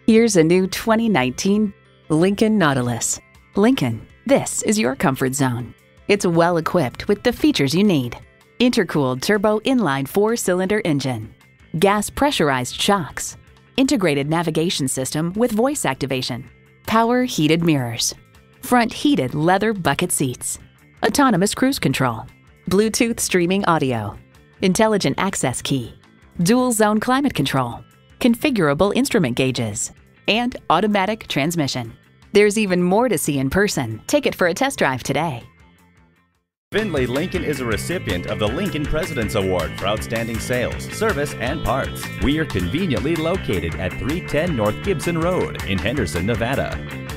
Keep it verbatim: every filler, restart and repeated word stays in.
Here's a new twenty nineteen Lincoln Nautilus. Lincoln, this is your comfort zone. It's well equipped with the features you need. Intercooled turbo inline four-cylinder engine, gas pressurized shocks, integrated navigation system with voice activation, power heated mirrors, front heated leather bucket seats, autonomous cruise control, Bluetooth streaming audio, intelligent access key, dual zone climate control, configurable instrument gauges, and automatic transmission. There's even more to see in person. Take it for a test drive today. Findlay Lincoln is a recipient of the Lincoln President's Award for Outstanding Sales, Service, and Parts. We are conveniently located at three ten North Gibson Road in Henderson, Nevada.